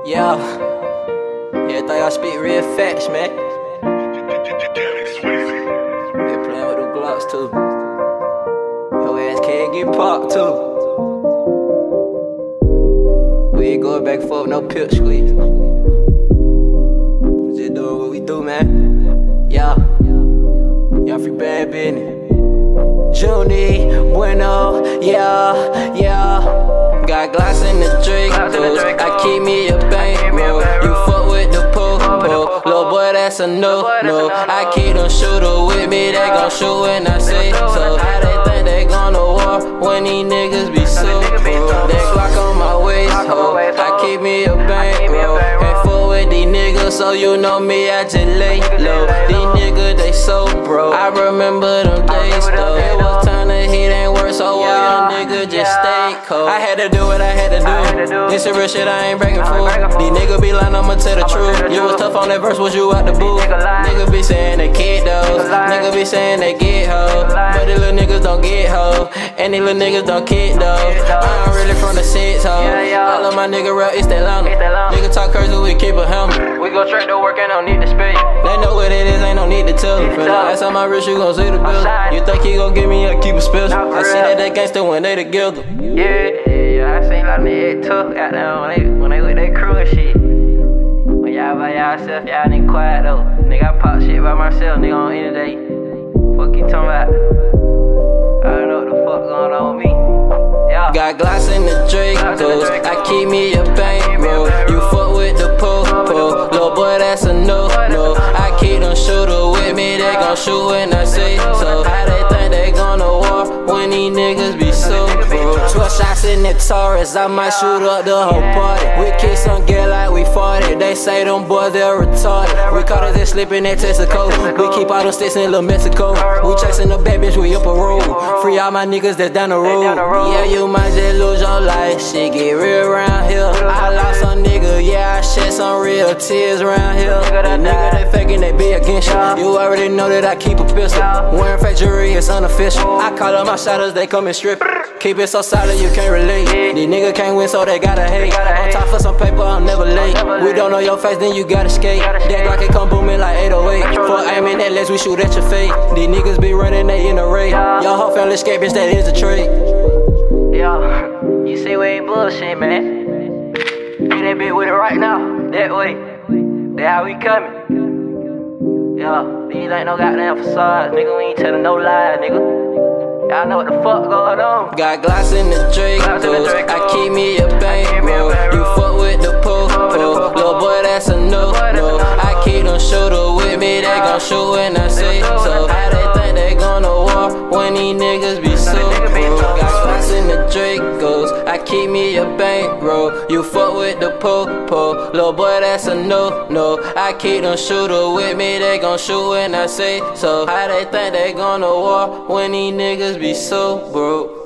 Yeah, everything I speak real facts, man. They playing with them Glocks too. Your ass can't get popped too. We ain't going back and forth, no pip squeeze. We just doing what we do, man. Yeah, y'all free bad business. Junie, Bueno, yeah. Got glass in the Dracos, I keep me a bankroll. You fuck with the po-po, little boy that's a no. I keep them shooter with me, they gon' shoot when I say so. How they think they gonna war when these niggas be so pro? That Glock on my waist, ho, I keep me a bankroll. Can't fuck with these niggas, so you know me, I just lay low. These niggas, they so broke. I remember them days though. It was time to hit, ain't work, so a young nigga just stay cold. I had to do what I had to do. This is real shit, I ain't breaking fool. These niggas be lying, I'ma tell the truth. You was tough on that verse, was you out the booth? Niggas be saying they kid those. Niggas be saying they get hoes, but these little niggas don't get hoes. And these little niggas don't kid those. I ain't really from the six hoes. All of my niggas real, it's that Atlanta. Niggas talk crazy, we keep a helmet. We go straight to work, ain't no need to speak. They know what it is, ain't no need to tell them. That's how my wrist, you gon' see the bill. You think he gon' give me a keep a special? I see that they gangsta when they together. Yeah, I seen a lot of niggas tough out there when they with that crew and shit. When y'all by y'allself, y'all niggas quiet though. Nigga, I pop shit by myself, nigga, on any day. Fuck you talking about? I don't know what the fuck going on with me. Yeah. Got glass in the Dracos, I keep me a bankroll. You fuck with the po-po, little boy that's a no. I keep them shooter with me, they gon' shoot when I say so. How they think they gonna war when these niggas be so broke? 12 shots in the Taurus, I might shoot up the whole party. We kick some gear like we fought it. They say them boys, they're retarded. We caught us, they slipping that Texaco. We keep all them sticks in Little Mexico. We chasing the bad bitch, we up a road. Free all my niggas that's down the road. Yeah, you might just lose your life. Shit get real around here. I lost some nigga, yeah, I shed some real tears around here. The nigga they faking, they be against you. You already know that I keep a pistol. Wearing fake jewelry, it's unofficial. I call up my shotters, they come and strip. Keep it so solid, you can't relate. These niggas can't win, so they gotta hate. On top for some paper, I'm never late. We don't know your face, then you gotta skate. That Glock it come booming like 808. For aiming that less, we shoot at your face. These niggas be running, they in the race. Your whole family escape, bitch, that is a trait. Yo, you see we ain't bullshit, man. Get that bitch with it right now, that way. That's how we coming. Yo, these ain't no goddamn facades, nigga. We ain't telling no lies, nigga. Y'all know what the fuck going on. Got glass in the Dracos, I keep me a bankroll. You fuck with the po-po, little boy that's a no. I keep them shooter with me, they gon' shoot when I say so. How they think they gonna war when these niggas be so broke? Got glass in the Dracos, I keep me a bankroll. You fuck with the po-po, little boy that's a no. I keep them shooter with me, they gon' shoot when I say so. How they think they gonna war when these niggas be so broke?